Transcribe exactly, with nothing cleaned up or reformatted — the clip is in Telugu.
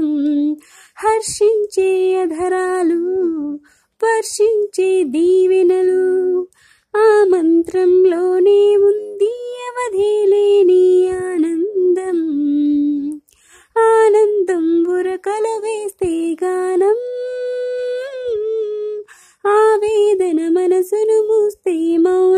హర్షించే అధరాలు వర్షించే దీవెనలు. ఆ మంత్రంలోనే ఉంది అవధిలేని ఆనందం. ఆనందం ఉరకల వేస్తే గానం, ఆవేదన మనసును మూస్తే మౌనం.